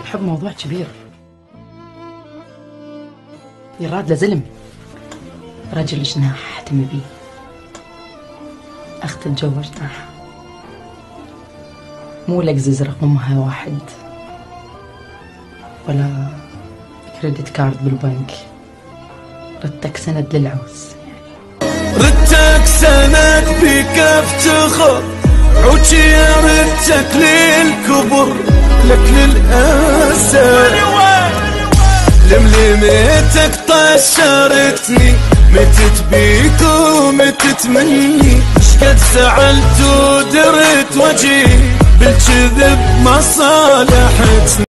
الحب موضوع كبير، يراد لزلم، رجل جناح اهتم بيه، اخت تزوجناها، مو لقزز رقمها واحد ولا كريدت كارد بالبنك، ردتك سند للعوز. ردتك سند بك افتخر، عوجي ردتك للكبر، لك للأسى لملمتك طشرتني، متت بيك ومتت مني، شقد زعلت ودرت وجهي بالكذب ما صالحتني.